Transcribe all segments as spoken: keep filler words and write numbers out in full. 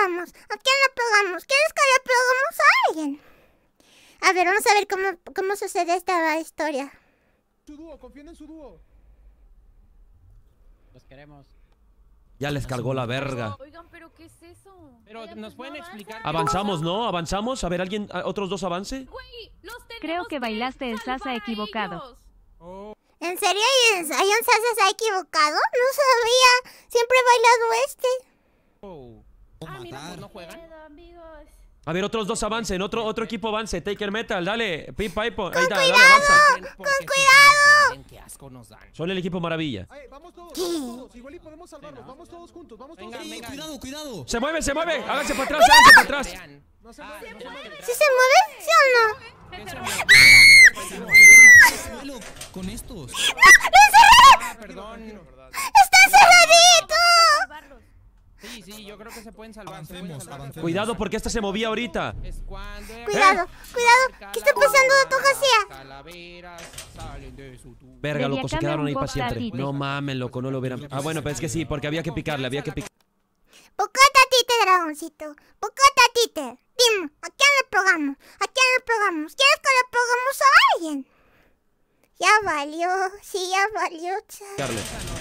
pegamos? ¿A quién le pegamos? ¿Quieres que le peguemos a alguien? A ver, vamos a ver cómo, cómo sucede esta historia. Su dúo, confíen en su dúo. Los queremos. Ya les cargó la verga. Oigan, pero ¿qué es eso? Pero Oigan, nos pues pueden no explicar. avanzan. Avanzamos, ¿no? Avanzamos. A ver, alguien, a- otros dos avance. Güey, los Creo tenemos que bailaste el salvar salsa a equivocado. ellos. Oh, ¿En serio hay, un- hay un salsa se ha equivocado? No sabía. Siempre he bailado este. Oh. Ah, mira, ¿Pues pues no juegan? pedo, amigos. A ver, otros dos avancen. Otro, otro equipo avance. Taker Metal, dale. Pip Pipo. Ahí está, cuidado. dale, avanza. Con cuidado. Qué asco nos dan. Son el equipo maravilla. ay, vamos todos, vamos todos. Igual y podemos salvarlos. Vamos todos juntos, vamos todos Venga, juntos. venga. Cuidado, cuidado. Se mueve, se mueve. Háganse para atrás, háganse para atrás. Vean. No se Ah, mueven. no se ¿Sí se mueve? ¿Sí o no? ¿Quién se mueve? Suelo con estos. Ah, perdón. ¡Está cerradito! Salvarlos. Sí, sí, yo creo que se pueden salvar. se pueden Avancemos, salvar. avancemos. Cuidado porque esta se movía ahorita. Es cuando Cuidado, cuidado. ¿Qué está pasando de tu Las jacía? calaveras salen de su tumba. Verga, loco, se Dediacame quedaron un ahí para box siempre. artist. No mames, loco, no lo hubieran. Ah, bueno, pero es que sí, porque había que picarle, había que picar. Pocota tite, dragoncito. Pocota tite. Dime, ¿a quién le pegamos? ¿A quién le pegamos? ¿Quieres que le pegamos a alguien? Ya valió, sí, ya valió, cha. Picarle.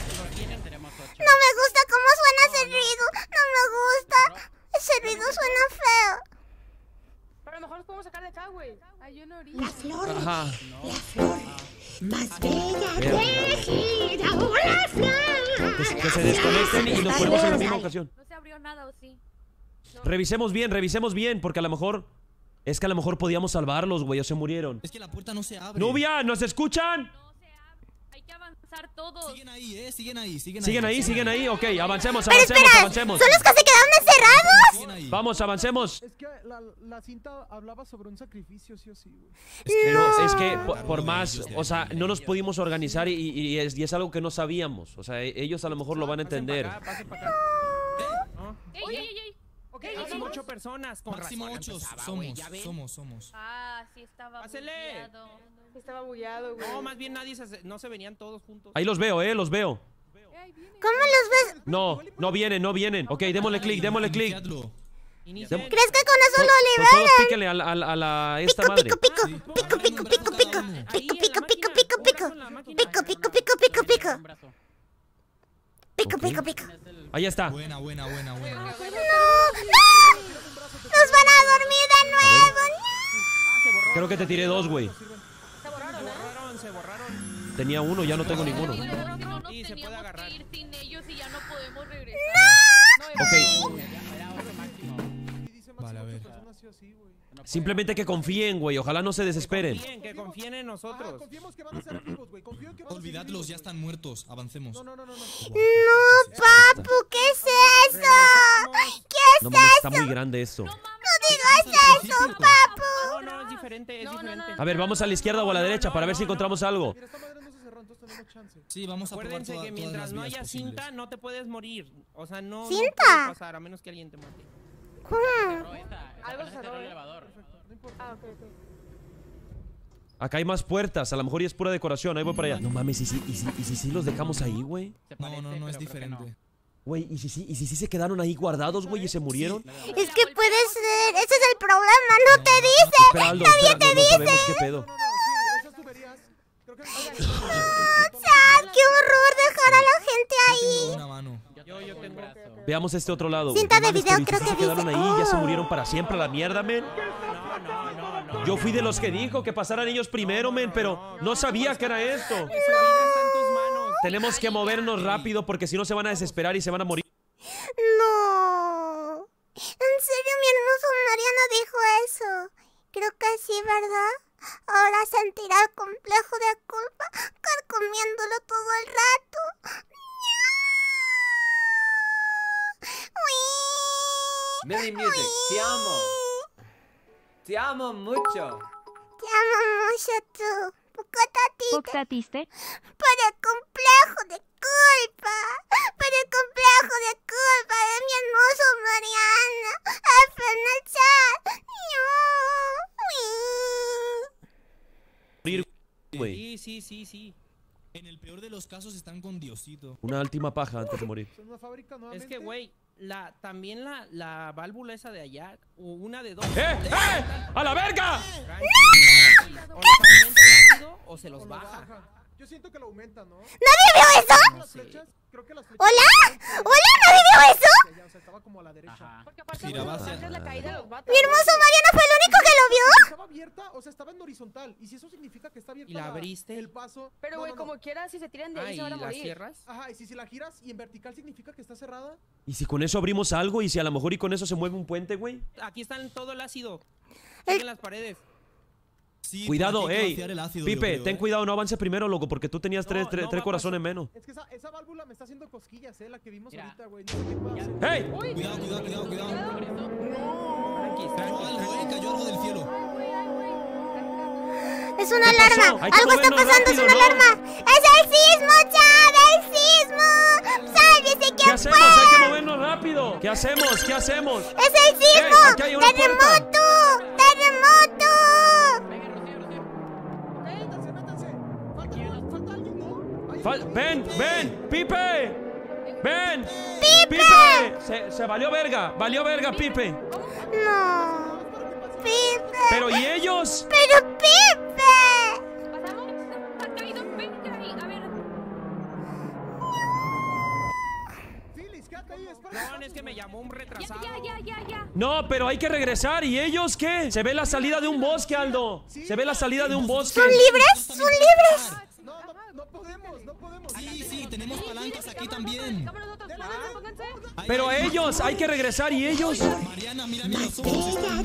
No me gusta cómo suena ese ruido. No me gusta. Ese ruido suena feo. Pero a lo mejor nos podemos sacar de acá, güey. Hay una orilla. Las flores, Ajá. las flores. Más bella Verga. que gira una flor. Que, que se desconecten y nos ponemos en la misma ocasión. No se abrió nada, ¿o sí? Revisemos bien, revisemos bien, porque a lo mejor. Es que a lo mejor podíamos salvarlos, güey, o se murieron. Es que la puerta no se abre. ¡Nubia! ¿Nos escuchan? No se abre. Hay que avanzar todos. Siguen ahí, eh, siguen ahí, siguen ahí. Siguen ahí, siguen ahí. Ok, avancemos, Pero avancemos, espera, avancemos. ¿son los que se quedaron encerrados? Siguen ahí. Vamos, avancemos. Es que la, la cinta hablaba sobre un sacrificio, sí o sí, güey. Pero es que por, por más, o sea, no nos pudimos organizar y, y- y es, y es algo que no sabíamos. O sea, e- ellos a lo mejor lo van a Pasen entender. para acá, pasen para acá. ¿No? ¡Ey, ey, ey, ey! Ok, son ocho personas. Con Máximo razón ocho empezaba, güey, somos, ¿ya ven? somos, somos. Ah, sí estaba Pásele. bugueado. Estaba bugueado, güey. No, más bien nadie se... No se venían todos juntos. Ahí los veo, eh, los veo. ¿Cómo los ves? No, no vienen, no vienen. Ok, démosle clic, démosle clic. Iniciadlo. Inicien. ¿Crees que con eso To- lo to- Todos liberan? píquenle a la, a la- a la- esta Pico, madre. pico, pico. Sí. Pico, pico, pico, pico. Ahí, en la Pico, pico, máquina. pico, Un pico. brazo en la máquina. Pico, pico, pico, pico, pico. Pico, pico, pico. Ahí está. Buena, buena, buena, buena. ¡No! ¡No! ¡Nos van a dormir de nuevo! Ah, se borró. Creo que te tiré dos, güey. Se borraron, Se ¿eh? borraron, se borraron. Tenía uno, ya no tengo ninguno. Y luego que no nos Sí, se puede teníamos agarrar. que ir sin ellos y ya no podemos regresar. ¡No! Ok, Y dice máximo Vale, a ocho ver. personas, sí o sí, güey. simplemente que confíen, güey. Ojalá no se desesperen. Confíen, que confíen en Ajá, nosotros. confiemos que van a ser vivos, güey. Confío en que van a ser Olvidadlos, vivos, ya güey. están muertos. Avancemos. No, no, no, no, no. ¡No, papu! ¿Qué es eso? ¿Qué es No eso? mames, está muy grande esto. ¡No digas eso, papu! No, no, es diferente, es No, no, diferente. no. A ver, vamos a la izquierda o a la derecha para ver si encontramos algo. Mira, esta madre no se cerró, entonces tenemos chance. Sí, vamos a probar Acuérdense toda- que todas mientras las no vías haya posibles. cinta, no te puedes morir. O sea, no, no ¿Cinta? puede pasar a menos que alguien te mate. ¿Cómo? Algo cerró, ¿eh? No importa. Ah, ok, ok. Acá hay más puertas, a lo mejor y es pura decoración. Ahí voy para allá. No mames, ¿y si, y si, y si, sí los dejamos ahí, güey? No, no, no, es diferente. Güey, ¿y si sí y si, sí se quedaron ahí guardados, güey, y se murieron? Es que puede ser. Ese es el problema, no te Espera, dice. Aldo, Nadie espera, te no, no sabemos dice. qué pedo. No, no, no, sí, esas tuberías. Creo que... ¡Ah, qué horror dejar a la gente ahí! Una mano. Yo, yo tengo. Veamos este otro lado, güey. Cinta No de mames, video, que creo sí se que quedaron dice. ahí y ya se Oh. murieron para siempre a la mierda, men. No, no, no, no. Yo fui de los que dijo que pasaran ellos primero, men, pero no sabía que era esto. Su vida está en tus manos. Tenemos que movernos rápido porque si no se van a desesperar y se van a morir. No. En serio, mi hermoso Mariana dijo eso. Creo que sí, ¿verdad? Ahora sentirá el complejo de culpa carcomiéndolo todo el rato. ¡Uy! Millie Music, te amo. Te amo mucho. Te amo mucho tú. Pocotatita. ¿Poctatiste? Por el complejo de culpa. Por el complejo de culpa de mi hermoso Mariana. F en el chat. Morir, güey. Sí, sí, sí, sí. En el peor de los casos están con Diosito. Una última paja antes de morir. Son una fábrica nuevamente. Es que, güey, la, también la, la válvula esa de allá, o una de dos. ¡Eh! ¡Eh! ¡A la verga! Tranqui, tranqui. O les aumenta el ácido o se los O lo baja. baja. Yo siento que lo aumenta, ¿no? ¿Nadie vio eso? Las flechas, creo que las flechas. ¿Hola? ¿Hola? ¿Nadie vio eso? Hacia allá, o sea, estaba como a la derecha. Ajá. Porque aparte Giraba no hacia- es la caída de los vatos. Mi hermoso Mariana fue el único que lo vio. Estaba abierta, o sea, estaba en horizontal. Y si eso significa que está abierta ¿Y la abriste? el paso. Pero, no, güey, no, no. como quiera, si se tiran de Ah, ahí ¿y se van a las morir. cierras? Ajá, y si, si la giras y en vertical significa que está cerrada. ¿Y si con eso abrimos algo? ¿Y si a lo mejor y con eso se mueve un puente, güey? Aquí están todo el ácido. El- En las paredes. Sí, Cuidado, pero hay que ey. vaciar el ácido, yo Pipe, creo, ten ¿eh? cuidado, no avances primero, loco, porque tú tenías No, tres, tres, no tres va a corazones pasar. menos. Es que esa, esa válvula me está haciendo cosquillas, eh, la que vimos Mira. ahorita, güey. No sé qué puedo hacer. ¡Hey! Cuidado, cuidado, cuidado, cuidado. Tranqui, Cayó tranqui, algo, eh, tranqui. cayó algo del cielo. Es una ¿Qué pasó? alarma. Hay que Algo está movernos pasando, es rápido, una ¿no? alarma. ¡Es el sismo, Chad! ¡El sismo! ¡Sálvese ¿Qué quien hacemos? pueda! Hay que movernos rápido. ¿Qué hacemos? ¿Qué hacemos? ¡Es el sismo! ¡Ey, aquí hay una puerta! ¡Terremoto! ¡Terremoto! Métanse, métanse. Falta, falta alguien, ¿no? Hay Fal- alguien. ¡Ven, ven! ¡Pipe! ¡Ven! ¡Pipe! Se, se valió verga, valió verga, Pipe. No. ¡Pipe! Pero ¿y ellos? ¡Pero Pipe! Pasamos, ha caído veinte ahí. A ver, Phyllis, quédate ahí, espera. No, es que me llamó un ya, retrasado. ya, ya, ya, ya. No, pero hay que regresar. ¿Y ellos qué? Se ve la salida de un bosque, Aldo. Se ve la salida de un bosque. ¿Son libres? ¿Son libres? No, no, no podemos, no podemos. Sí, sí, tenemos palancas aquí también. Vamos nosotros, pónganse, pónganse. Ahí, Pero ahí. ellos, hay que regresar. ¿Y ellos? Mariana, mira, mira los ojos. están-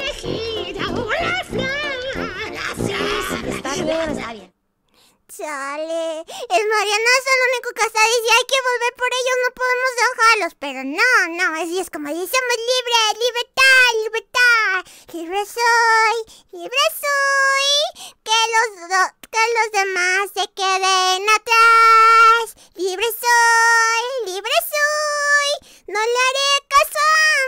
Está bien, está bien. Chale, el Mariana es el único que está diciendo hay que volver por ellos, no podemos dejarlos. Pero no, no, así es como dice, somos libres, libertad, libertad. Libre soy, libre soy. Que los, do- que los demás se queden atrás. Libre soy, libre soy. No le haré caso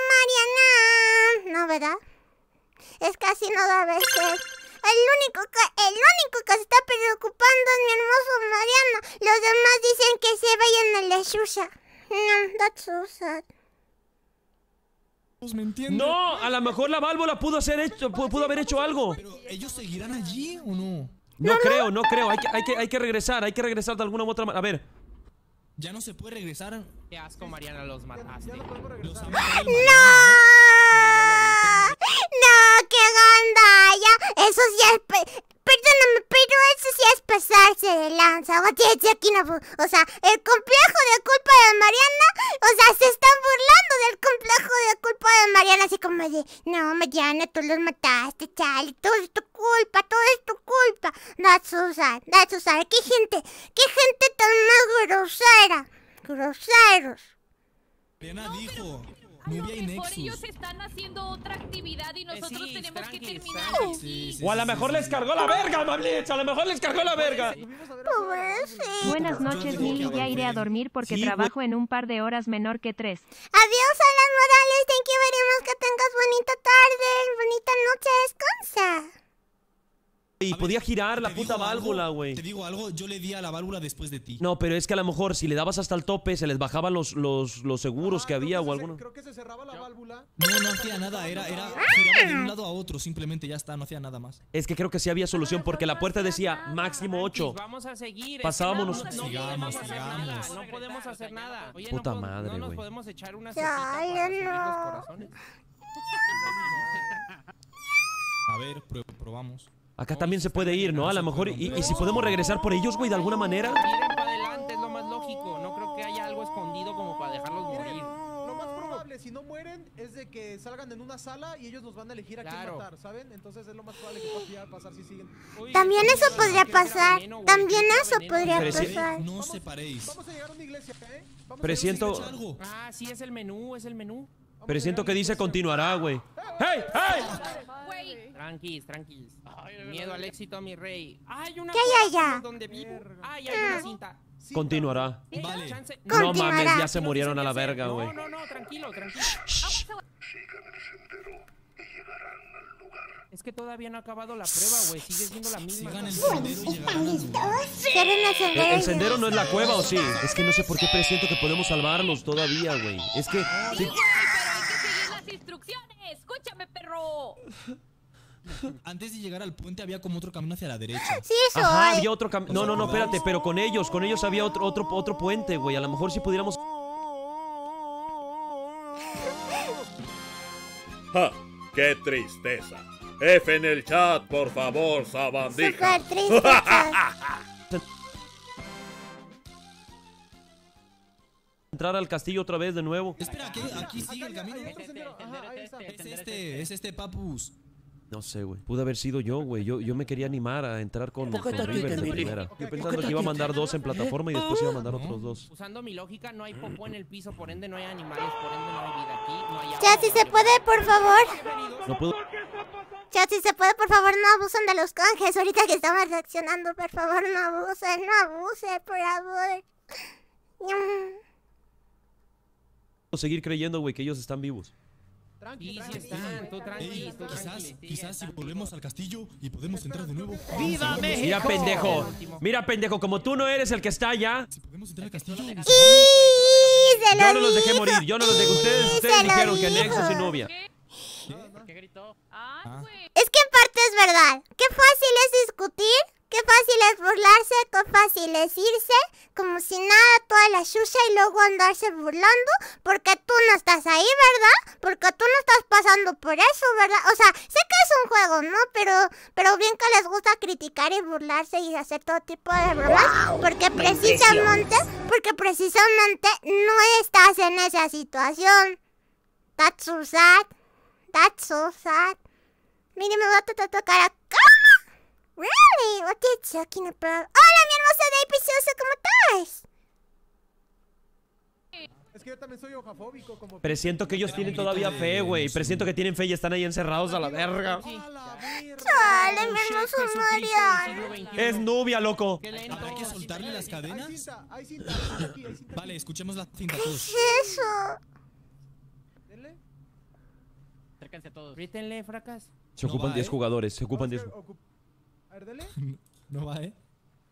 a Mariana. No, ¿verdad? Es que así no debe ser. El único que, el único que se está preocupando es mi hermoso Mariana. Los demás dicen que se vayan a la Xuxa. No, that's so sad. ¿Me entienden? No, a lo mejor la válvula pudo, hacer hecho, pudo, pudo haber hecho algo. Pero ¿ellos seguirán allí o no? No creo, no creo. Hay que, hay que, hay que regresar, hay que regresar de alguna u otra manera. A ver. Ya no se puede regresar. Qué asco, Mariana, los mataste. Ya no podemos Los regresar. ha matado el ¡No! Mariana, ¿eh? ¡No, qué gandalla! Eso sí es... pe- Perdóname, pero eso sí es pasarse de lanza. Oye, aquí no... fu- O sea, el complejo de culpa de Mariana... O sea, se están burlando del complejo de culpa de Mariana. Así como de... No, Mariana, tú los mataste, chale. Todo es tu culpa, todo es tu culpa. That's so sad, that's so sad. ¿Qué gente? ¿Qué gente tan más grosera? Groseros. Mariana dijo. A lo Nubia y mejor Nexus. ellos están haciendo otra actividad y nosotros sí, tenemos que tranquis, terminar tranquis. aquí. Sí, sí, O a lo sí, mejor sí, les sí. cargó la verga, Mablitz. A lo mejor les cargó la verga. Subimos a ver afuera, Pobrecito. Buenas noches, Lili. Ya iré a dormir porque Sí, trabajo en un par de horas menor que tres. Adiós, Alan Morales. Thank you very much. Que tengas bonita tarde, bonita noche. Descansa. Y A ver, podía girar la te puta digo algo, válvula, güey. Te digo algo, yo le di a la válvula después de ti. No, pero es que a lo mejor si le dabas hasta el tope se les bajaban los, los, los seguros Ah, que creo había se o ce- alguno. Creo que se cerraba la válvula. No, no hacía nada, era, era, giraba de un lado a otro, simplemente ya está, no hacía nada más. Es que creo que sí había solución porque la puerta decía máximo ocho. Vamos a seguir. Pasábamos es que los- no, no Sigamos, podemos hacer sigamos. nada. No podemos hacer nada. Oye, Puta no, pod- madre, no nos güey. podemos echar una Ya, cosita para ya subir no. los corazones. A ver, prue- probamos. Acá también se puede ir, ¿no? A lo mejor. Y, y si podemos regresar por ellos, güey, de alguna manera. Miren para adelante, es lo más lógico. No creo que haya algo escondido como para dejarlos morir. Lo más probable, si no mueren, es de que salgan en una sala y ellos nos van a elegir a quién Claro. matar, ¿saben? Entonces es lo más probable que pueda llegar a pasar si siguen. Uy, También esto eso no podría quiero que era pasar. veneno, güey. También Quiero eso veneno. podría Pero sí- pasar. No os separéis. Vamos a llegar a una iglesia, ¿eh? Vamos Pero a llegar a una siento- ¿Escucha algo? Ah, sí, es el menú, es el menú. Vamos Pero a siento llegar que a una dice iglesia. continuará, güey. ¡Hey! ¡Hey! Güey, Tranquis, tranquis. Miedo al éxito, mi rey. Hay una ¿Qué hay cosa allá? donde vivo. Ay, hay una cinta. Sí, Continuará. Vale. Chance- No Continuará. mames, ya se Aquí no murieron sé a la qué hacer. verga, güey. No, no, no, tranquilo, tranquilo. Es Es que todavía no ha acabado la prueba, güey. Sigue siendo la misma. Sigan el sendero y llegarán al lugar. ¿Quieren el ¿El, sendero? el sendero no es la cueva o sí? Es que no sé por qué presiento que podemos salvarlos todavía, güey. Es que... Sí, sí. güey, pero hay que seguir las instrucciones. Escúchame, perro. Antes de llegar al puente había como otro camino hacia la derecha. Sí, eso Ajá, hay. había otro camino. No, no, no, espérate, pero con ellos, con ellos había otro, otro, otro puente, güey. A lo mejor si pudiéramos... ¡Ja! ¡Qué tristeza! F en el chat, por favor, sabandija. Súper triste, chat. Entrar al castillo otra vez de nuevo. Espera, aquí, aquí sigue el camino. Hay otro sendero. Ajá, ahí está. Es este, es este, papus. No sé, güey. Pudo haber sido yo, güey. Yo, yo me quería animar a entrar con, con Rivers de primera. Yo pensando que iba a mandar dos en plataforma y después iba a mandar otros dos. Usando mi lógica, no hay popó en el piso, por ende no hay animales, por ende no hay vida aquí, no hay agua. Chat, si se puede, por favor. No puedo... Chat, si se puede, por favor, no abusen de los canjes. Ahorita que estamos reaccionando, por favor, no abusen, no abusen, por favor. seguir creyendo, güey, que ellos están vivos. Tranqui, Sí, sí tranqui. están, tú tranqui, Ey, tú quizás, tranqui. quizás si volvemos al castillo y podemos entrar de nuevo. ¡Viva México! Mira, pendejo. Mira, pendejo, como tú no eres el que está allá. Si podemos entrar al castillo. ¡Y se lo Yo no los dejé dijo! morir, yo no los dejé. Ustedes, Sí, ustedes se lo dijeron que dijo. Nexus y novia. ¿Qué gritó? Ay, Ah. güey. Es que en parte es verdad. Qué fácil es discutir, qué fácil es burlarse, qué fácil es irse, como si nada, toda la xuxa y luego andarse burlando, porque tú no estás ahí, ¿verdad? Porque tú no estás pasando por eso, ¿verdad? O sea, sé que es un juego, ¿no? Pero, pero bien que les gusta criticar y burlarse y hacer todo tipo de bromas, porque precisamente, porque precisamente no estás en esa situación. That's so sad. That's so sad. Mire, me va a tratar de tocar acá. Really? What are you talking about? Hola, mi hermosa Day Preciosa, ¿cómo estás? Es que yo también soy hojafóbico, como... Presiento que ellos tienen todavía fe, güey. Presiento que tienen fe y están ahí encerrados a la verga. ¡A la verga! Chale, mi hermoso Marian. Es Nubia, loco. ¡Qué lento! ¿Habrá que soltarle las Hay cadenas? cinta, hay cinta, hay cinta aquí, hay cinta. Vale, escuchemos la cinta todos. ¿Qué es eso? Denle. Acérquense todos. Grítenle, fracas. Se No ocupan va, diez ¿eh? jugadores, se ocupan Vamos diez. a ocup- A ver, dele. No va, ¿eh?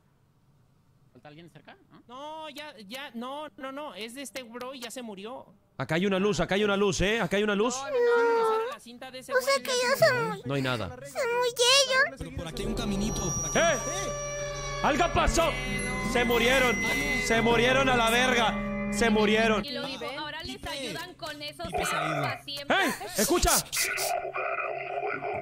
¿Falta alguien cerca? No, ya, ya, no, no, no. Es de este bro y ya se murió. Acá hay una luz, acá hay una luz, ¿eh? Acá hay una luz. No, no, no. Esa era la cinta de ese O sea güey. que yo soy muy... No hay nada. soy muy gay, Pero por aquí hay un caminito. Por aquí. ¡Eh! ¡Algo pasó! Se murieron. Se murieron a la verga. Se murieron. Y luego ahora les Pipe. ayudan con esos Pipe se ha ido. para siempre. ¡Ey! ¡Escucha! Jugar a un juego.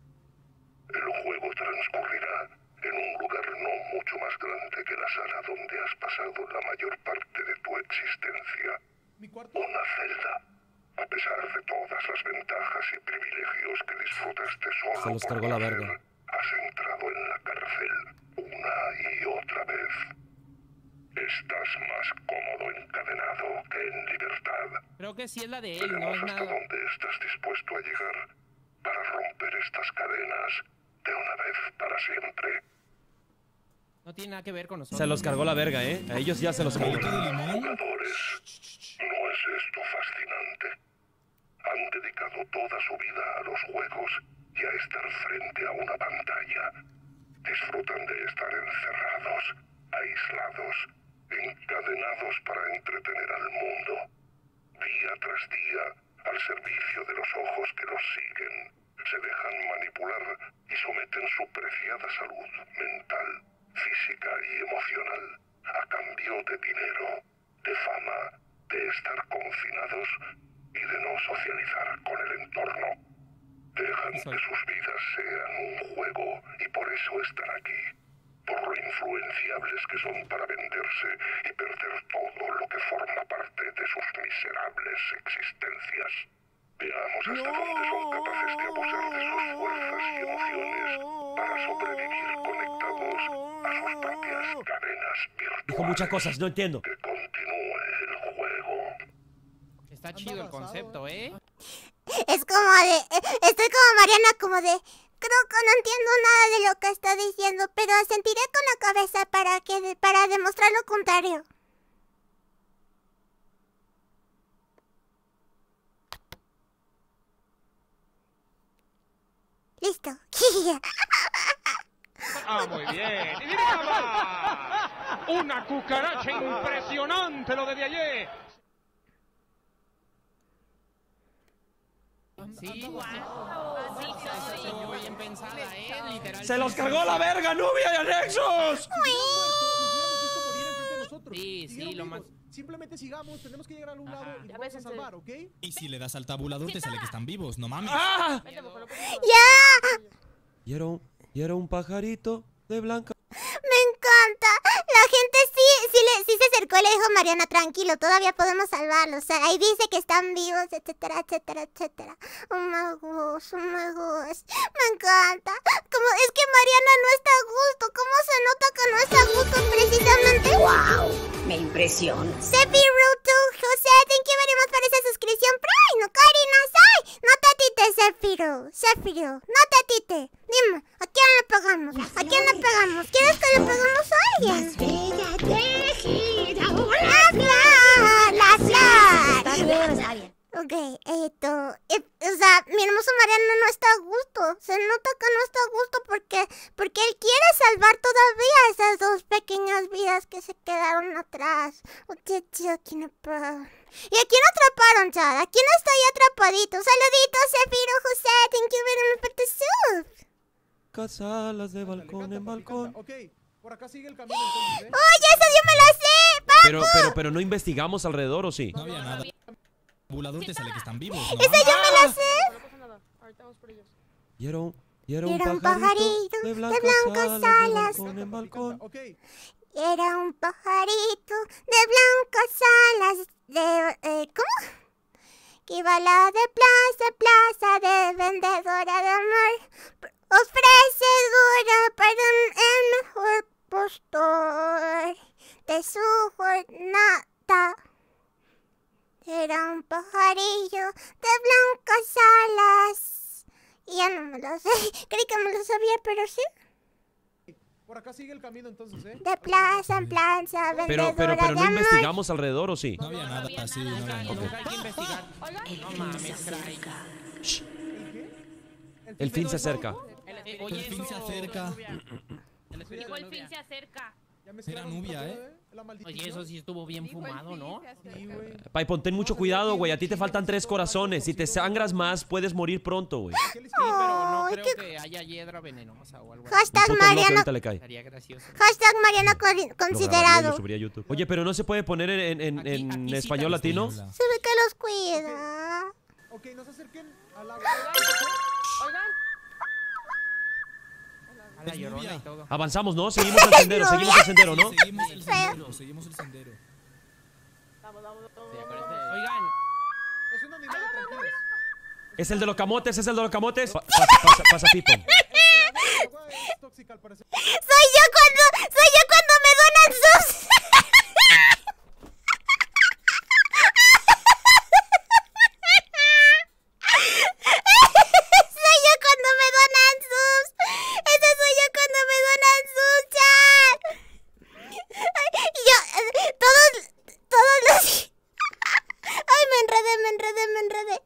El juego transcurrirá en un lugar no mucho más grande que la sala donde has pasado la mayor parte de tu existencia. Mi cuarto. Una celda. A pesar de todas las ventajas y privilegios que disfrutaste solo Se los por cargó la nacer, verga. has entrado en la cárcel una y otra vez. Estás más cómodo encadenado que en libertad. Creo que sí es la de él, no Veremos es hasta nada. dónde estás dispuesto a llegar para romper estas cadenas de una vez para siempre. No tiene nada que ver con nosotros. Se los cargó la verga, ¿eh? A ellos ya se los cargó. Caminito de limón. Jugadores, ¿no es esto fascinante? Han dedicado toda su vida a los juegos y a estar frente a una pantalla. Disfrutan de estar encerrados, aislados, encadenados para entretener al mundo. Día tras día, al servicio de los ojos que los siguen, se dejan manipular y someten su preciada salud mental, física y emocional a cambio de dinero, de fama, de estar confinados y de no socializar con el entorno. Dejan que sus vidas sean un juego y por eso están aquí. Por lo influenciables que son para venderse y perder todo lo que forma parte de sus miserables existencias. Veamos hasta dónde son capaces de abusar de sus fuerzas y emociones para sobrevivir conectados a sus propias cadenas virtuales. Dijo muchas cosas, no entiendo. Que continúe el juego. Está chido el concepto, ¿eh? Es como de... eh, Estoy como Mariana, como de... Creo que no entiendo nada de lo que está diciendo, pero sentiré con la cabeza para que para demostrar lo contrario. Listo. Ah, muy bien. ¡Y mira! ¡Una cucaracha impresionante lo de de ayer! Sí, wow. Sí, sí, estuvo bien pensada, eh, literal. ¡Se los cargó la verga, Nubia y a Nexus! Sí, sí, lo más... Simplemente sigamos, tenemos que llegar a algún lado y nos vamos a salvar, ¿ok? Y si le das al tabulador te sale que están vivos, no mames. ¡Ah! ¡Ya! Y era un, y era un pajarito de blanca. Me encanta. La gente sí, sí, le, sí se acercó y le dijo, Mariana, tranquilo, todavía podemos salvarlos. O sea, ahí dice que están vivos, etcétera, etcétera, etcétera. Oh my gosh, oh my gosh. Me encanta. Como es que Mariana no está a gusto. ¿Cómo se nota que no está a gusto precisamente? ¡Wow! Me impresiona. Sephiroth, José, thank you very much por esa suscripción Prime. No, Karina, soy. No te atites, Sephiroth. Sephiroth, no te atites. Dime, ¿a quién le pegamos? ¿A quién le pegamos? ¿Quieres que le pegamos a alguien? ¡La flor! ¡La flor! Ok, esto... Eh, o sea, mi hermoso Mariano no está a gusto. Se nota que no está a gusto porque, porque él quiere salvar todavía esas dos pequeñas vidas que se quedaron atrás. ¿Y a quién atraparon, Chad? ¿A quién está ahí atrapadito? Saluditos, Sefiro, José. Thank you very much for the sub. Casalas de balcón en balcón. Ok, por acá sigue el camino entonces, ¿eh? ¡Oye, eso yo me la sé! ¡Papu! Pero, pero, pero no investigamos alrededor, ¿o sí? No había nada. El tabulador te sale que están vivos, no ¡Esa mames. yo me la sé! No pasa nada. Ahorita vamos por ellos. Y era un, y era un, Era un pajarito, pajarito de de blancas blancas alas, alas. de balcón en balcón. Ok, Era un pajarito de blancas alas de... Eh, ¿Cómo? Que iba a la de plaza, plaza de vendedora de amor. Ofrece duro para un, el mejor postor de su jornada. Era un pajarillo de blancas alas. Y ya no me lo sé. Creí que me lo sabía, pero sí. por acá sigue el camino entonces, ¿eh? De plaza en plaza, vendedora Pero, pero, pero no de amor. investigamos alrededor, ¿o sí? No había nada así, no había nada. Ok. Hay que investigar. No mames, Cray. El fin se acerca. Eh, El Oye, fin se eso, acerca. El espíritu Dijo de el fin Nubia. se acerca. Ya me Era cerraron Nubia, todo, ¿eh? La maldición. Oye, eso sí estuvo bien fumado, ¿no? Sí, güey. Paipo, ten mucho cuidado, güey. A ti te faltan tres corazones. Si te sangras más, puedes morir pronto, güey. ¿Qué le Sí, pero no Ay, creo qué- que haya hiedra venenosa o algo así. Un Hashtag puto loco Mariano, ahorita le cae. Estaría gracioso. hashtag Mariano con- Lo grabaría y lo considerado. subiría a YouTube. Oye, pero no se puede poner en, en, Aquí- en aquí sí español te- latino. Se ve que los cuida. Ok, no se acerquen al agua. Oigan, A la llorona y todo. Avanzamos, ¿no? Seguimos el sendero, seguimos el sendero, ¿no? Seguimos el sendero, seguimos el sendero. vamos, vamos, vamos. Sí, acuérdense. Oigan, Es un animal, tranquilos. Es el de los camotes, es el de los camotes. Pa- pasa, pasa, pasa, Pito. El agua es tóxica al parecer. Soy yo cuando, soy yo cuando me donan sus. Soy yo cuando me donan sus. Ese soy yo cuando me donan sus, chat. Y yo, eh, todos, todos los. Ay, me enredé, me enredé, me enredé.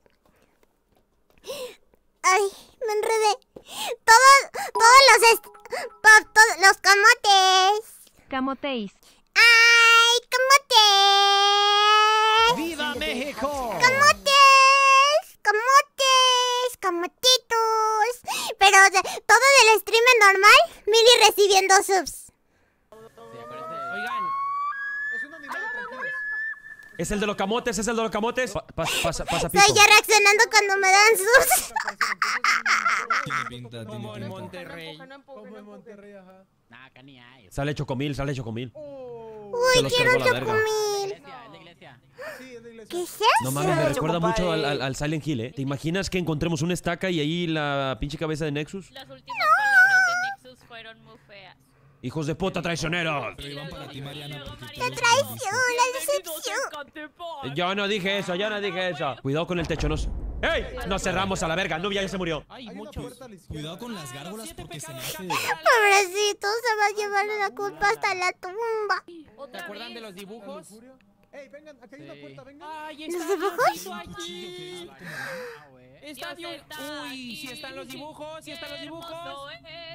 Ay, me enredé. Todos, todos los est pa- todos los camotes. Camoteis. Ay, camotes. ¡Viva México! Camotes, camotes, camotitos. Pero o sea, todo del stream en normal, Mili recibiendo subs. Sí, acuérdense. Oigan, Es un animal, tranquilos. Es el de los camotes, es el de los camotes. Pa- pasa, pasa, pasa, Pito. Soy yo reaccionando cuando me dan subs. Tiene pinta, tiene como en pinta. Monterrey. No empuje, no Como empuje, en no empuje. Monterrey, ajá. Nah, acá ni hay. Sale chocomil, sale chocomil. Oh, Se Uy, los quiero cargó la verga. chocomil. Iglesia, es la iglesia. sí, es la iglesia. ¿Qué es No eso? mames, me recuerda compadre. mucho al, al, al Silent Hill, ¿eh? ¿Te imaginas que encontremos una estaca y ahí la pinche cabeza de Nexus? Las últimas palabras de Nexus fueron muy feas. Hijos de puta traicioneros. Pero iban para ti, Mariana, porque tú La los traición, la decepción. Yo no dije eso, yo no dije eso. Cuidado con el techo, nos... ¡Ey! Nos cerramos a la verga, Nubia ya se murió. Hay Hay una muchos. puerta a la izquierda. Cuidado con las gárgolas porque se me hace... Pobrecito, se va a llevar la culpa hasta la tumba. ¿Te acuerdan de los dibujos? Ey, vengan, aquí hay una Sí. puerta, vengan. Ay, ¿Los está dibujos? Diosito aquí. Ah, güey. Estadio. Uy, si están los dibujos, si están los dibujos.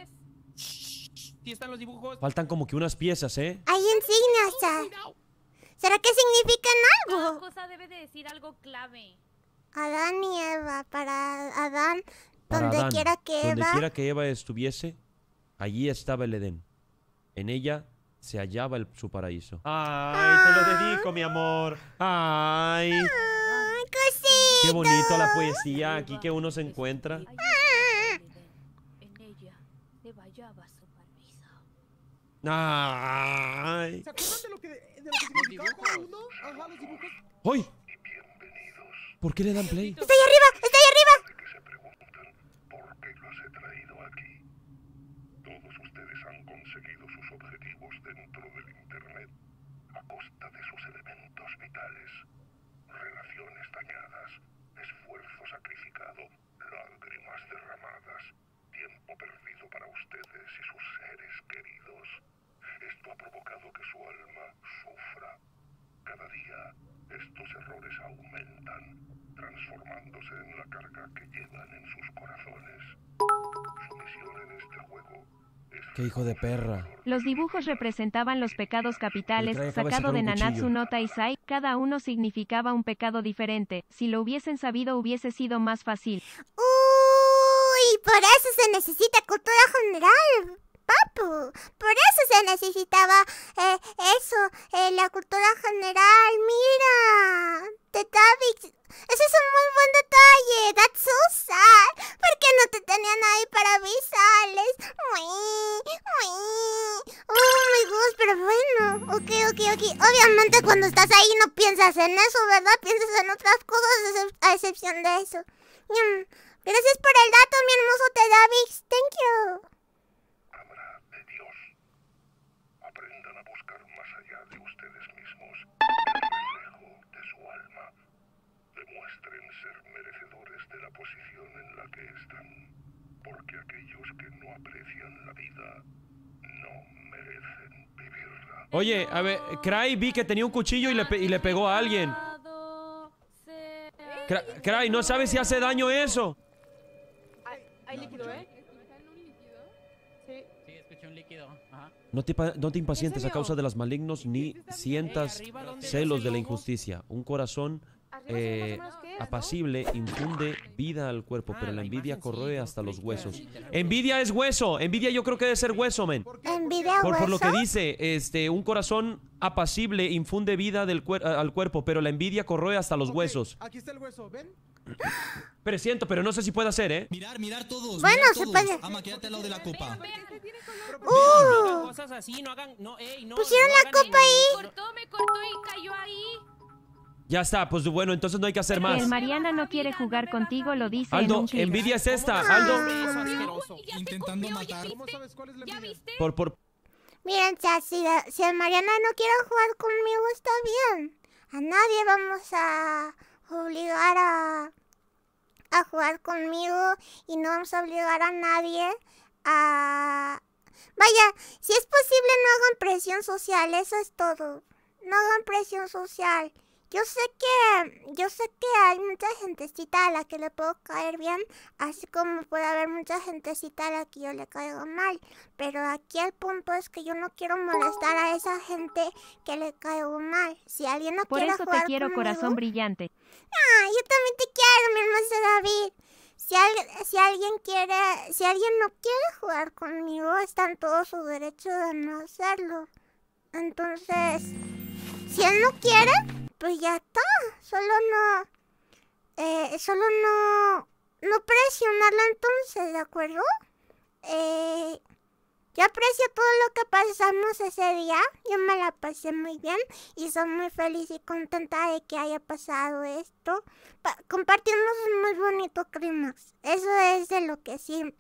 Si están los dibujos. Faltan como que unas piezas, ¿eh? Hay insignias. ¿Será que significan Cada algo? cosa debe de decir algo clave. Adán y Eva, para Adán, Para donde Adán, quiera que donde Eva. quiera que Eva estuviese, allí estaba el Edén. En ella se hallaba el, su paraíso. Ay, te lo dedico, mi amor. Ay. Ay, cosita. Qué bonito la poesía aquí que uno se encuentra. En ella se vallaba su paraíso. Ay. ¿Se acuerdan de lo que, de lo que significaba cada uno? Ajá, los dibujos. ¡Ay! ¿Por qué le dan play? ¡Está ahí arriba! ¡Está ahí arriba! Que se preguntan por qué los he traído aquí. Todos ustedes han conseguido sus objetivos dentro del Internet a costa de sus elementos vitales. Relaciones dañadas, esfuerzo sacrificado, lágrimas derramadas, tiempo perdido para ustedes y sus seres queridos. Esto ha provocado que su alma sufra. Cada día, estos errores aumentan, transformándose en la carga que llevan en sus corazones. Su misión en este juego es... ¡Qué hijo de perra! Los dibujos representaban los pecados capitales, Le trae- acaba de sacado sacar de un Nanatsu cuchillo. no Taizai, cada uno significaba un pecado diferente. Si lo hubiesen sabido hubiese sido más fácil. Uy, por eso se necesita cultura general, papu. Por eso se necesitaba eh, eso, eh, la cultura general. Mira, de David. Ese es un muy buen detalle. That's so sad. ¿Por qué no te tenían ahí para avisarles? Uy, uy. Oh my gosh, pero bueno. Ok, ok, ok. Obviamente cuando estás ahí no piensas en eso, ¿verdad? Piensas en otras cosas a excepción de eso. Mm. Gracias por el dato, mi hermoso Tedavix. Thank you. Habrá de Dios. Aprendan a buscar más allá de ustedes mismos el reflejo de su alma. Demuestren ser merecedores de la posición en la que están, porque aquellos que no aprecian la vida no merecen vivirla. Oye, a ver, Cry vi que tenía un cuchillo y le, pe- y le pegó a alguien. Cry, Cry, ¿no sabes si hace daño eso? Hay, hay líquido, ¿eh? Sí. Sí, escuché un líquido. Ajá. No te, pa- no te impacientes a causa de las malignos ni sientas celos de la injusticia. Un corazón eh, apacible infunde vida al cuerpo, pero la envidia corroe hasta los huesos. Envidia es hueso. Envidia yo creo que debe ser hueso, men. ¿Envidia Por, por lo que hueso? dice, este, un corazón apacible infunde vida del cuer- al cuerpo, pero la envidia corroe hasta los Ok, huesos. Aquí está el hueso, ¿ven? Presiento, pero no sé si puede hacer, ¿eh? Mirar, mirar todos. Bueno, mirar se todos. puede. Ama, quédate al lado de la copa. No hagan cosas así, no hagan. No, ey, no. Pusieron no la hagan copa ni- ahí. Cortó, me cortó y cayó ahí. Ya está, pues bueno, entonces no hay que hacer más. El Mariana no quiere jugar contigo, lo dice en Aldo, un clip. envidia es esta, ¿Cómo Aldo. se eso asqueroso? Ya te Intentando comió, ¿ya matar. ¿Cómo viste? sabes cuál es la ¿Ya envidia? viste? Por, por, Miren, chat, si, si el Mariana no quiere jugar conmigo, está bien. A nadie vamos a obligar a, a jugar conmigo y no vamos a obligar a nadie a... Vaya, si es posible no hagan presión social, eso es todo. No hagan presión social. Yo sé que, yo sé que hay mucha gentecita a la que le puedo caer bien, así como puede haber mucha gentecita a la que yo le caigo mal. Pero aquí el punto es que yo no quiero molestar a esa gente que le caigo mal. Si alguien no Por quiere eso te jugar quiero, conmigo, corazón brillante. ah, yo también te quiero, mi hermoso David. Si, al- si alguien quiere, si alguien no quiere jugar conmigo, está en todo su derecho de no hacerlo. Entonces, si él no quiere, pues ya está. Solo no, eh, solo no, no presionarlo entonces, ¿de acuerdo? Eh, yo aprecio todo lo que pasamos ese día. Yo me la pasé muy bien y soy muy feliz y contenta de que haya pasado esto. Pa- compartimos un muy bonito clímax. Eso es de lo que sí.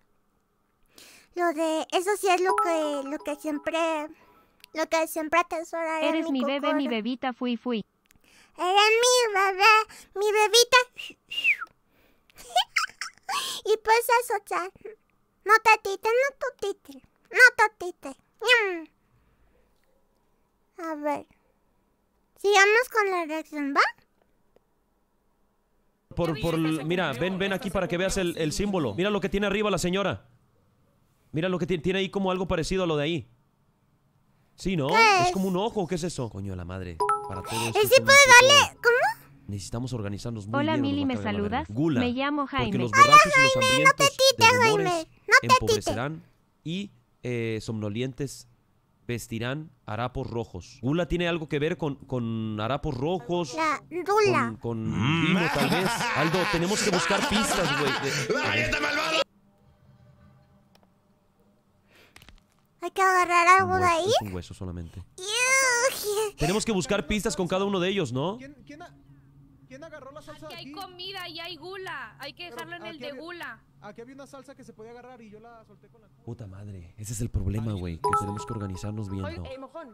Lo de eso sí es lo que lo que siempre lo que siempre atesoraré en Eres mi bebé, mi cocoro. bebita, fui, fui. Eres mi bebé, mi bebita. Y pues eso, chat. No tatite, no tatite. No tatite. Ñam. A ver. Sigamos con la reacción, ¿va? Por, por, mira, ven, ven aquí para que veas el, el símbolo. Mira lo que tiene arriba la señora. Mira lo que tiene, tiene ahí como algo parecido a lo de ahí. Sí, ¿no? ¿Qué Es es? como un ojo, ¿qué es eso? Coño, la madre. Para todo esto ¿Y es si un puede poco- darle? ¿Cómo? Necesitamos organizarnos muy Hola bien. o nos Mili, va a ¿me cargar la verga. saludas? Gula. Me llamo Porque Jaime. los borrachos y los Jaime, no te hambrientos tites, de rumores Jaime. No te empobrecerán y eh, somnolientes vestirán harapos rojos. Gula tiene algo que ver con, con harapos rojos. La Dula. Con, con vino, tal vez. Aldo, tenemos que buscar pistas, güey. de- Hay que agarrar Un algo de hueso, ahí. es un hueso solamente. Yuj. Tenemos que buscar pistas con cada uno de ellos, ¿no? ¿Quién, quién, a- quién agarró la salsa Aquí hay aquí? comida y hay gula. Hay que Pero dejarlo en el aquí de había- gula. Aquí había una salsa que se podía agarrar y yo la solté con la... Puta madre. Ese es el problema, güey. Que tenemos que organizarnos bien, ¿no? Oye, eh, mojón.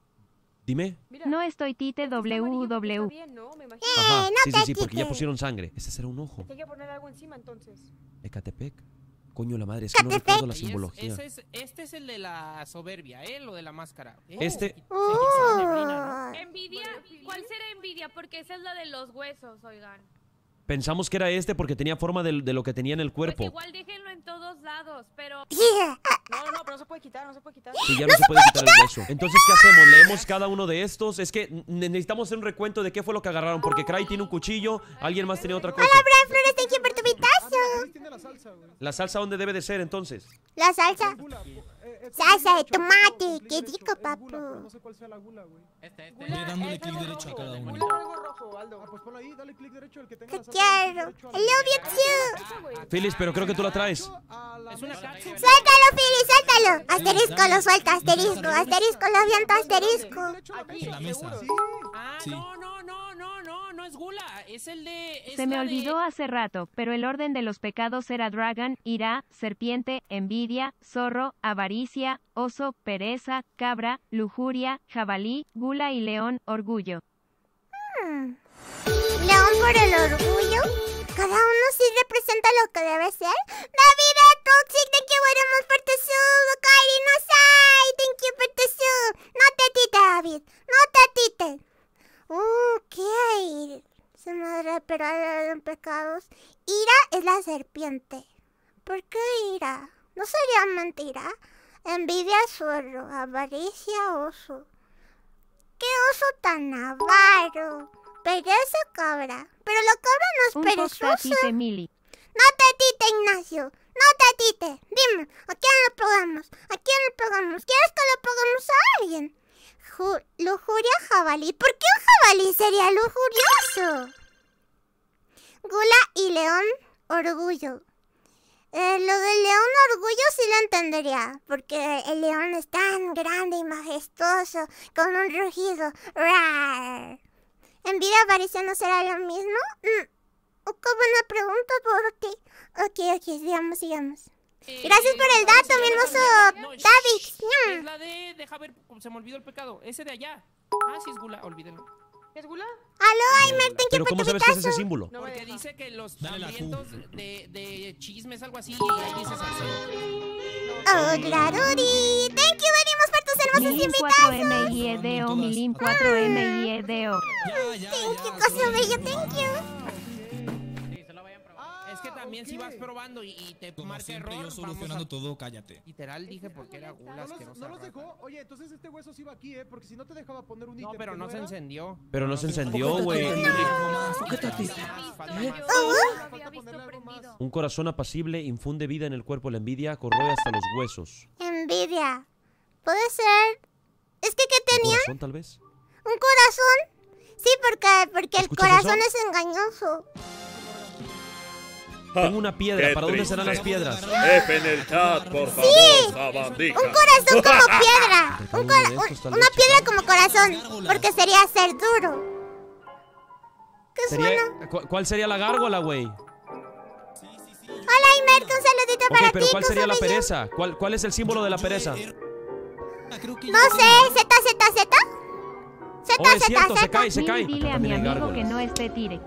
Dime. Mira. No estoy Tite este está amarillo porque W W. está bien, ¿no? Me imagino. Ajá. no Sí, te sí, sí, porque ya quites. pusieron sangre. Ese será un ojo. Hay que poner algo encima entonces. Ecatepec. Coño, la madre. Es que no Ecatepec. recuerdo la Y es- simbología. ese es- este es el de la soberbia, ¿eh? Lo de la máscara. ¿eh? Este- Se quitó la neblina, ¿no? Envidia. ¿Cuál será envidia? Porque esa es la de los huesos, oigan. Pensamos que era este porque tenía forma de, de lo que tenía en el Pues cuerpo. igual déjenlo en todos lados, pero... Yeah. No, no, pero no se puede quitar, no se puede quitar. Sí, ya no, se puede quitar el hueso. Entonces, ¿qué hacemos? ¿Leemos cada uno de estos? Es que ne- necesitamos hacer un recuento de qué fue lo que agarraron. Porque Cry tiene un cuchillo, alguien más tenía otra cosa. Brian Flores, thank you por tu Ah, vitazo. mira, ahí tiene la salsa, güey. ¿La salsa dónde debe de ser entonces? La salsa. Gula, eh, eh, Salsa de derecho, tomate, clic qué derecho, rico, es gula, papu. pero no sé cuál sea la gula, güey. Este, este. Ve dándole Es clic algo derecho a rojo. cada uno. Gula es algo rojo, Aldo. Ah, pues ponlo ahí, dale clic derecho, el que tenga Te la salsa. dale clic quiero. derecho a I la- love you too. Esa, güey. Phyllis, pero creo que tú la traes. a la Es una mesa. cápsula. Suéltalo, Fili, suéltalo. Asterisco, lo suelta, asterisco, asterisco, lo aviento, asterisco. Derecho a la Aquí, En la mesa. mesa. seguro. Sí. Ah, Sí. no, no, no, no, no, no es gula. Es el de... es Se me la de- olvidó hace rato, pero el orden de los pecados era dragon, ira, serpiente, envidia, zorro, avaricia, oso, pereza, cabra, lujuria, jabalí, gula y león, orgullo. Hmm. León por el orgullo. Cada uno sí representa lo que debe ser. David Toxic, thank you very much por tu sub. Kairi Nosai, thank you por tu sub. No te tite, David. No te tite. Uh, ¿qué hay? Se me repararon pecados. Ira es la serpiente. ¿Por qué ira? ¿No sería mentira? Envidia, zorro. Avaricia, oso. ¿Qué oso tan avaro? Pereza, cabra. Pero la cabra no es Un posta perezosa. Tite Mili. No te tite, Ignacio. No te tite. Dime, ¿a quién le pegamos? ¿A quién le pegamos? ¿Quieres que le peguemos a alguien? Ju- lujuria, jabalí. ¿Por qué un jabalí sería lujurioso? Gula y león, orgullo. Eh, lo del león orgullo sí lo entendería, porque el león es tan grande y majestuoso, con un rugido. ¡Rar! ¿Envidia avaricia no será lo mismo? Mm. Oh, qué buena pregunta por ti. Ok, ok, sigamos, sigamos. Eh, Gracias por el ¿cómo dato, se mi llama? hermoso No, shh, David. shh, Mm. Es la de... Deja ver, se me olvidó el pecado. Ese de allá. Ah, sí es gula, olvídenlo. ¿Es gula? Aló, Aimer, thank you Pero por ¿cómo tu sabes que es ese vitazo. símbolo? No me Porque deja. dice que los Dale la Q. hambrientos de, de chismes, algo así, y ahí dice salseo. Oh, Glarudi. Thank you, venimos por tus hermosos Milim cuatro invitados. M I E D O, Milim cuatro M I E D O. Ya, ya, Thank you, ya. cosa bello, thank you. Es que también si vas probando y, y te Como marca siempre, error, yo vamos solucionando a... todo, cállate. Literal dije porque era gula No los, asquerosa. no los rata. dejó. Oye, entonces este hueso sí va aquí, ¿eh? Porque si no te dejaba poner un ítem. No, pero que no se era. encendió. Pero no se encendió, güey. Falta más. Uh, Había visto prendido. Un corazón apacible infunde vida en el cuerpo. La envidia corroe hasta los huesos. envidia. Puede ser. Es que, ¿qué ¿Un tenía? corazón, tal vez? ¿Un corazón? Sí, porque, porque el ¿Escuchas corazón eso? es engañoso. Tengo una piedra. Qué ¿Para dónde serán las triste. piedras? F en el chat, por favor, sabandija. Un corazón como piedra. Cada Un uno de cora- estos, tal un- una vez, piedra chaval. como corazón. Porque sería ser duro. ¿Qué Sería- suena? ¿cu- ¿Cuál sería la gárgola, güey? Ok, Hola, Imer, un saludito para pero ti. ¿cuál cosa sería la bella. pereza? ¿Cuál, ¿Cuál es el símbolo de la pereza? Ah, creo que No ya- sé, Z, Z, Z. Z, Oh, es Z, cierto, se Z. cae, se cae. Mili, dile Acá a mi también hay amigo que gárgolas. no esté tire.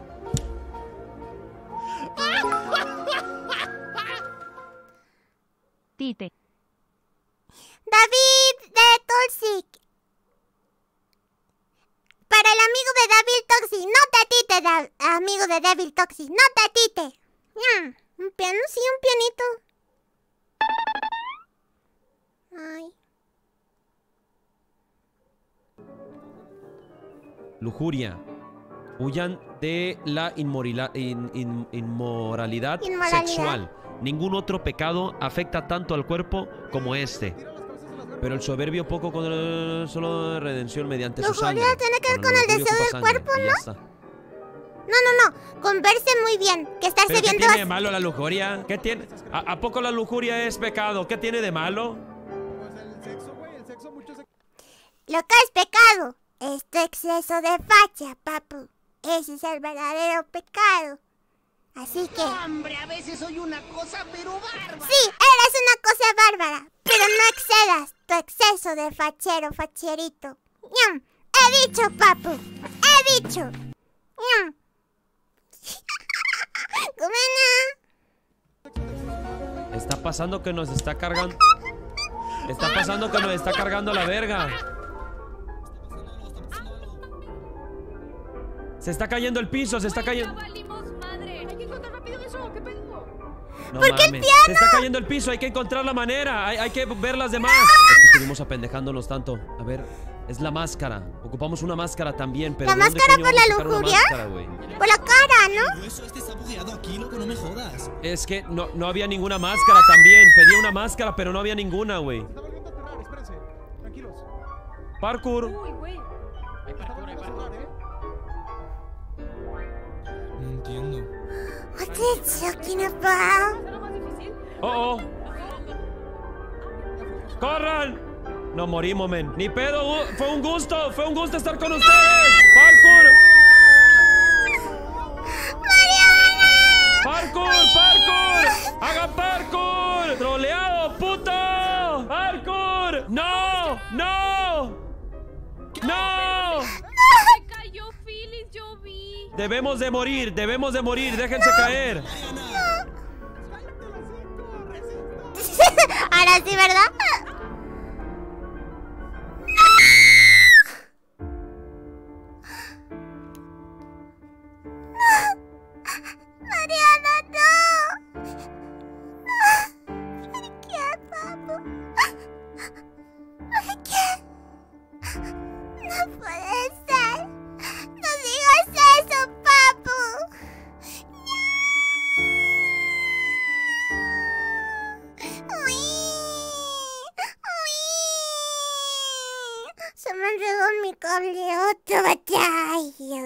Tite. David de Tulsik. Para para el amigo de Devil Toxic. No te atite, da amigo de Devil Toxic. No te atite. Mm, un piano, sí, un pianito. Ay. Lujuria. Huyan de la inmorila- in- in- inmoralidad, Inmoralidad. sexual. Ningún otro pecado afecta tanto al cuerpo como este. Pero el soberbio poco con el, solo redención mediante su Lujuria sangre. tiene que ver Con con el lujurio deseo ocupa del sangre, cuerpo, y ya ¿no? está. No, no, no. Con verse muy bien. Que estarse ¿Pero qué viendo... tiene de malo la lujuria? ¿Qué tiene? ¿A, a poco la lujuria es pecado? ¿Qué tiene de malo? Pues el sexo, güey, el sexo, mucho sexo. Lo que es pecado es tu exceso de facha, papu. Ese es el verdadero pecado. Así que... Hombre, a veces soy una cosa pero bárbara. Sí, eres una cosa bárbara. Pero no excedas tu exceso de fachero, facherito. ¡Ñam! He dicho, papu. He dicho. ¡Ñam! ¡Gumena! Está pasando que nos está cargando. Está pasando que nos está cargando la verga. Se está cayendo el piso, se está cayendo. Hay que encontrar rápido eso, ¿qué pedo? No ¿Por qué el mames. piano? Se está cayendo el piso, hay que encontrar la manera. Hay, hay que ver las demás. Es que estuvimos apendejándonos tanto. A ver, es la máscara. Ocupamos una máscara también, pero ¿La ¿de dónde máscara coño por vamos a la sacar una lujuria? máscara, güey? Por la cara, ¿no? Pero eso, este está bugueado aquí, loco, no me jodas. Es que no, no había ninguna máscara también. Pedí una máscara, pero no había ninguna, güey. Está volviendo a cerrar, espérense. Tranquilos. Parkour. Uy, güey. Está volviendo a cerrar, ¿eh? No entiendo. What are you talking about? ¿Es lo más difícil? Oh, oh. ¡Corran! No morimos, men. Ni pedo. gu- Fue un gusto. Fue un gusto estar con ustedes. Parkour. Parkour, parkour. Hagan parkour. Troleado, puto. Parkour. No, no. No. Se cayó Phyllis, yo vi. Debemos de morir. Debemos de morir. Déjense caer. Ahora sí, ¿verdad? Mariana, no. ¿Por qué, papu? ¿Por qué? No puede ser. No digas eso, papu. Uy, uy. Se me enredó mi cable otra batalla.